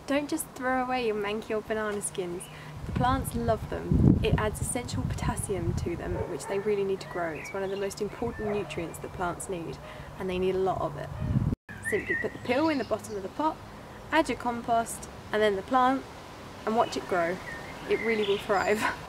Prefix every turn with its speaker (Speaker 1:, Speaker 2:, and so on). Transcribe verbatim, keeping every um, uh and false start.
Speaker 1: Don't just throw away your manky old banana skins. The plants love them. It adds essential potassium to them, which they really need to grow. It's one of the most important nutrients that plants need, and they need a lot of it. Simply put the peel in the bottom of the pot, add your compost, and then the plant, and watch it grow. It really will thrive.